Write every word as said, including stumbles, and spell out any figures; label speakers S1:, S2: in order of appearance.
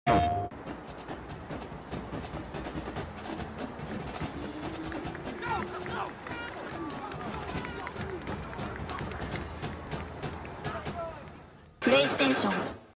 S1: プレイステーション